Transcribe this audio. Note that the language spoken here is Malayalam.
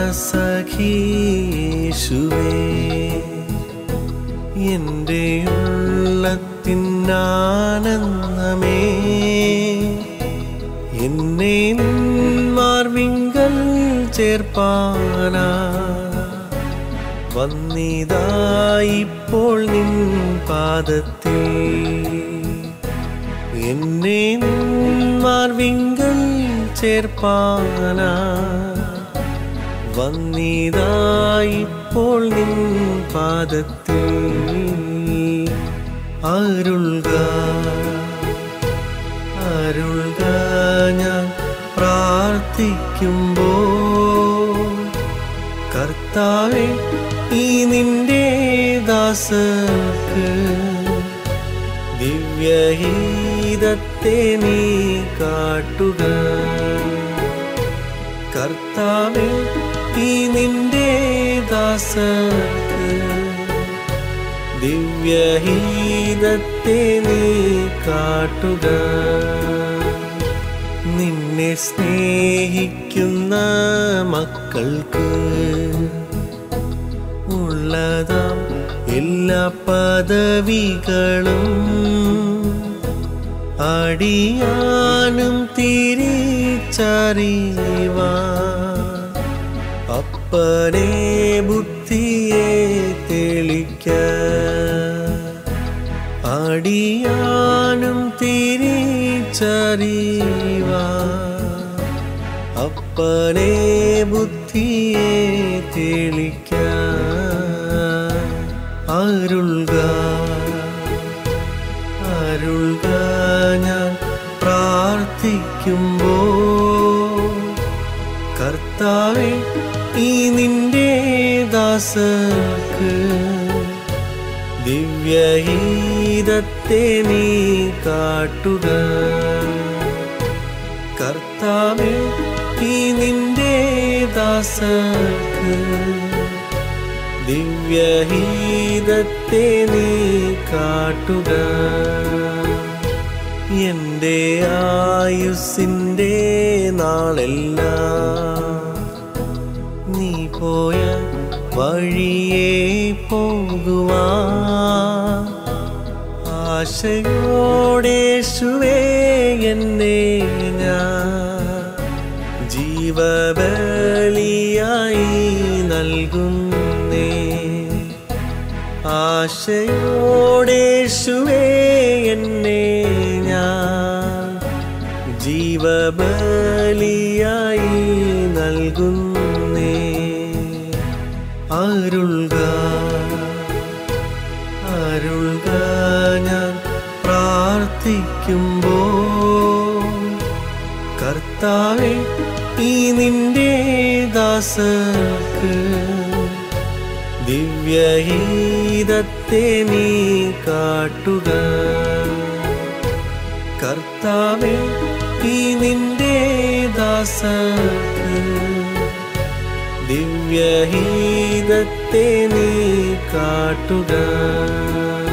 പ്രാണസഖി യേശുവേ, എൻ്റെ ഉള്ളത്തിനാനന്ദമേ, എന്നെ മാർവിങ്കൽ ചേർപ്പാനാ വന്നിതായിപ്പോൾ നിൻ പാദത്തിൽ. എന്നെ മാർവിങ്കൽ ചേർപ്പാനാ വന്നിതായിപ്പോൾ നിൻ പാദത്തിൽ. അരുൾക അരുൾക ഞാൻ പ്രാർത്ഥിക്കുമ്പോൾ, കർത്താവേ ഈ നിന്റെ ദാസർക്ക് ദിവ്യഗീതത്തെ നീ കാട്ടുക. കർത്താവേ ഈ നിന്റെ ദാസർക്ക് ദിവ്യഗീതത്തെ നീ കാട്ടുക. നിന്നെ സ്നേഹിക്കുന്ന മക്കൾക്ക് ഉള്ളതാം എല്ലാ പദവികളും അടിയാനും തിരിച്ചറിവാൻ അപ്പനെ ബുദ്ധിയെ തെളിക്ക. അടിയാനും തിരിച്ചറിവാൻ അപ്പനെ ബുദ്ധിയെ തെളിക്ക. അരുൾക അരുൾക ഞാൻ പ്രാർത്ഥിക്കുമ്പോൾ, കർത്താവേ ഈ നിന്റെ ദാസർക്ക് ദിവ്യഗീതത്തെ നീ കാട്ടുക. കർത്താവേ ഈ നിന്റെ ദാസർക്ക് ദിവ്യഗീതത്തെ നീ കാട്ടുക. എൻ്റെ ആയുസ്സിൻ്റെ നാളെല്ലാം നീ പോയ വഴിയേ പോകുവാൻ ആശയോടേശുവേ എന്നെ ഞാൻ ജീവബലിയായി നൽകുന്നേ. ആശയോടേശുവേ എന്നെ ഞാൻ ജീവബലിയായി നൽകുന്നേ. അരുൾക അരുൾക ഞാൻ പ്രാർത്ഥിക്കുമ്പോൾ, കർത്താവേ ഈ നിന്റെ ദാസർക്ക് ദിവ്യഗീതത്തെ നീ കാട്ടുക. കർത്താവേ ഈ നിന്റെ ദാസർക്ക് ദിവ്യഗീതത്തെ നീ കാട്ടുക.